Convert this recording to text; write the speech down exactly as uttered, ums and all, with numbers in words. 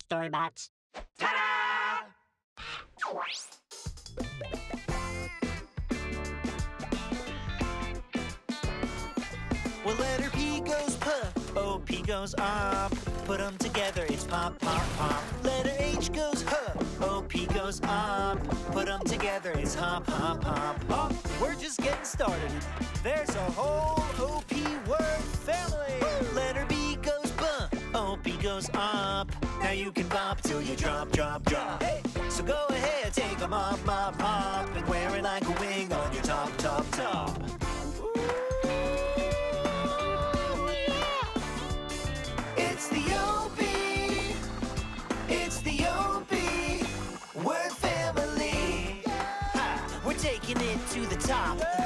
StoryBots. Ta-da! Well, letter P goes P, O P goes op. Put them together, it's pop, pop, pop. Letter H goes H, O P goes op. Put them together, it's hop, hop, hop, hop. We're just getting started. There's a whole O P word family. Woo! Letter B goes B, O P goes op. Now you can bop till you drop, drop, drop. Hey! So go ahead, take a mop, mop, mop, and wear it like a wing on your top, top, top. It's the O P, it's the O P word family. Ha, we're taking it to the top.